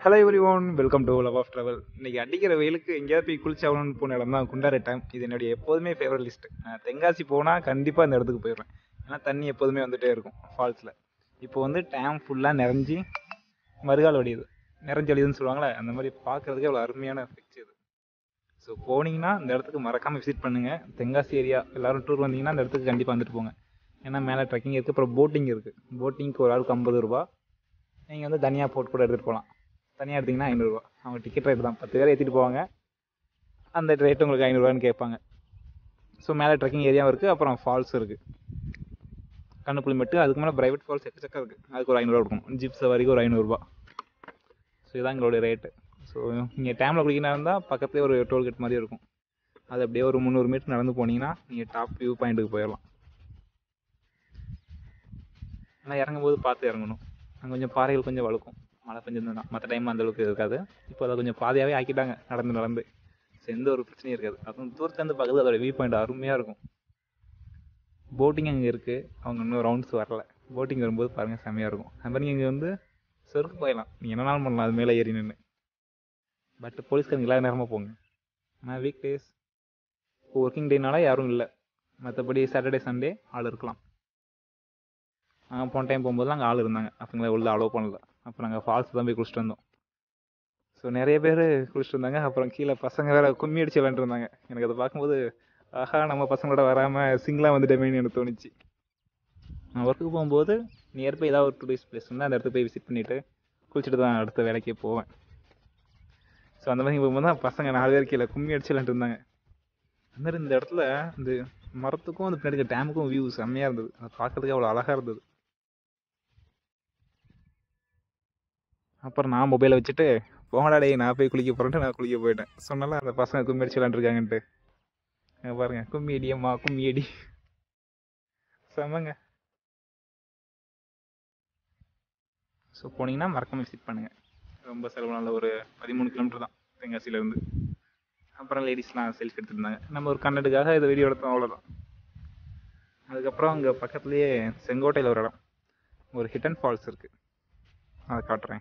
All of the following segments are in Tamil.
Hello everyone, welcome to love of travel. இன்றைக்கி அடிக்கிற வெயிலுக்கு எங்கேயாவது போய் குளிச்சாகணும்னு போன இடம் தான் குண்டாறு டேம். இது என்னுடைய எப்போதுமே ஃபேவரட் லிஸ்ட்டு. நான் தென்காசி போனால் கண்டிப்பாக அந்த இடத்துக்கு போயிடுவேன். ஏன்னா தண்ணி எப்போதுமே வந்துகிட்டே இருக்கும் ஃபால்ஸில். இப்போ வந்து டேம் ஃபுல்லாக நிறைஞ்சி மறுகால் வடியுது, நிறைஞ்சி வடியுதுன்னு சொல்லுவாங்களே, அந்த மாதிரி பார்க்குறதுக்கே அவ்வளோ அருமையான பிக்சர் இது. ஸோ போனீங்கன்னா இந்த இடத்துக்கு மறக்காமல் விசிட் பண்ணுங்கள். தென்காசி ஏரியா எல்லோரும் டூர் வந்தீங்கன்னா அந்த இடத்துக்கு கண்டிப்பாக வந்துட்டு போங்க. ஏன்னா மேலே ட்ரெக்கிங் இருக்குது, அப்புறம் போட்டிங் இருக்குது. போட்டிங்க்கு ஒரு ஆளுக்கு 50 ரூபா. நீங்கள் வந்து தனியாக போட் கூட எடுத்துகிட்டு போகலாம். தனியாக எடுத்திங்கன்னா 500 ரூபா. அவங்க டிக்கெட் ரேட் தான். 10 பேர் ஏற்றிட்டு போவாங்க, அந்த ரேட்டு உங்களுக்கு 500 ரூபான்னு கேட்பாங்க. ஸோ மேலே ட்ரெக்கிங் ஏரியாவும் இருக்குது, அப்புறம் ஃபால்ஸ் இருக்குது, கண்ணுப்புளிமெட்டு. அதுக்கு மேலே ப்ரைவேட் ஃபால்ஸ் எக்கச்சக்கம் இருக்குது. அதுக்கு ஒரு 500 ரூபா கொடுக்கணும். ஜிப் சவாரிக்கு ஒரு 500 ரூபா. ஸோ இதுதான் எங்களுடைய ரேட்டு. ஸோ நீங்கள் டேமில் குளிக்கிறா இருந்தால் பக்கத்துலேயே ஒரு டோல்கேட் மாதிரி இருக்கும். அது அப்படியே ஒரு 300 மீட்டர் நடந்து போனீங்கன்னா நீங்கள் டாப் வியூ பாயிண்ட்டுக்கு போயிடலாம். ஆனால் இறங்கும்போது பார்த்து இறங்கணும். அங்கே கொஞ்சம் பாறைகள் கொஞ்சம் வழுக்கும், மழை பெஞ்சிருந்ததுன்னா. மற்ற டைம் அந்தளவுக்கு இருக்காது. இப்போ அதை கொஞ்சம் பாதையாகவே ஆக்கிட்டாங்க நடந்து. ஸோ எந்த ஒரு பிரச்சனையும் இருக்காது. அதுவும் தூரத்துலேருந்து பார்க்குறது அதோட வியூ பாயிண்ட் அருமையாக இருக்கும். போட்டிங் அங்கே இருக்குது. அவங்க இன்னும் ரவுண்ட்ஸ் வரல. போட்டிங் வரும்போது பாருங்கள், செம்மையாக இருக்கும். அது மாதிரி இங்கே வந்து செருக்கு போயிடலாம், நீங்கள் என்ன நாளும் பண்ணலாம் அது மேலே ஏறி நின்று. பட் போலீஸ்காரங்க எல்லா நேரமாக போங்க. ஆனால் வீக் டேஸ் இப்போ ஒர்க்கிங் டேனால யாரும் இல்லை. மற்றபடி சாட்டர்டே சண்டே ஆள் இருக்கலாம். நாங்கள் போன டைம் போகும்போதுலாம் அங்கே ஆள் இருந்தாங்க. அப்போங்களே உள்ள அலோவ் பண்ணல. அப்புறம் நாங்கள் ஃபால்ஸ் தான் போய் குளிச்சுட்டு வந்தோம். ஸோ நிறைய பேர் குளிச்சுட்டு இருந்தாங்க. அப்புறம் கீழே பசங்க வேறு கும்மி அடிச்சு விளாண்டுருந்தாங்க. எனக்கு அதை பார்க்கும்போது ஆஹா, நம்ம பசங்களோட வராமல் சிங்கிளாக வந்துட்டேமேன்னு எனக்கு தோணுச்சு. நான் ஒர்க்குக்கு போகும்போது நியர்பை ஏதாவது ஒரு டூரிஸ்ட் பிளேஸ் இருந்தால் அந்த இடத்துக்கு போய் விசிட் பண்ணிவிட்டு குளிச்சுட்டு தான் அடுத்த வேலைக்கே போவேன். ஸோ அந்த மாதிரி போகும்போது தான் பசங்க 4 பேர் கீழே கும்மி அடிச்சு விளாண்டுருந்தாங்க. அந்த மாதிரி இந்த இடத்துல இந்த மரத்துக்கும் அந்த பின்னாடி டேமுக்கும் வியூ செம்மையாக இருந்தது. அதை பார்க்கறதுக்கு அவ்வளோ அழகாக இருந்தது. அப்புறம் நான் மொபைலை வச்சுட்டு போங்கடா டேய், நான் போய் குளிக்க போகிறேன்ட்டு நான் குளிக்க போயிட்டேன். சொன்னால அந்த பசங்க கும்மி அடிச்சு விளாண்டுருக்காங்கன்ட்டு. பாருங்க, கும்மி அடியம்மா கும்மி அடி, செம்மங்க. ஸோ போனீங்கன்னா மறக்காமல் விசிட் பண்ணுங்கள். ரொம்ப செலவுனால ஒரு 13 கிலோமீட்டர் தான் தென்காசியிலேருந்து. அப்புறம் லேடிஸ்லாம் செல்ஃபி எடுத்துருந்தாங்க. நம்ம ஒரு கன்னடுக்காக இதை வீடியோ எடுத்தோம், அவ்வளோதான். அதுக்கப்புறம் அங்கே பக்கத்துலேயே செங்கோட்டையில் ஒரு இடம், ஒரு ஹிட்டன் ஃபால்ஸ் இருக்குது, அதை காட்டுறேன்.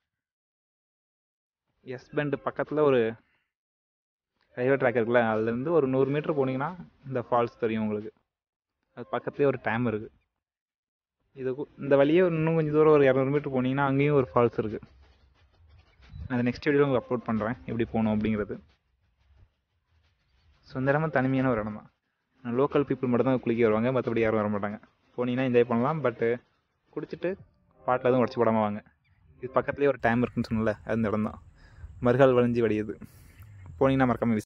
எஸ் பெண்ட் பக்கத்தில் ஒரு ரயில்வே ட்ராக் இருக்குல்ல, அதுலேருந்து ஒரு 100 மீட்டர் போனீங்கன்னா இந்த ஃபால்ஸ் தெரியும் உங்களுக்கு. அது பக்கத்துலேயே ஒரு டேம் இருக்குது. இந்த வழியே இன்னும் கொஞ்சம் தூரம் ஒரு 200 மீட்டர் போனீங்கன்னா அங்கேயும் ஒரு ஃபால்ஸ் இருக்குது. அதை நெக்ஸ்ட் வீடியோவில் உங்களுக்கு அப்லோட் பண்ணுறேன் எப்படி போகணும் அப்படிங்கிறது. ஸோ இந்த இடமா தனிமையான ஒரு இடம் தான். லோக்கல் பீப்புள் மட்டும் தான் குளிக்க வருவாங்க, மற்றபடி யாரும் வர மாட்டாங்க. போனீங்கன்னா என்ஜாய் பண்ணலாம். பட்டு குடிச்சிட்டு பாட்டில் எதுவும் உடச்சி போடாமல் வாங்க. இது பக்கத்துலேயே ஒரு டேம் இருக்குன்னு சொன்னல, அந்த இடம் தான். மறுகால் வளைஞ்சி வடியுது. போனீங்கன்னா மறக்காமல்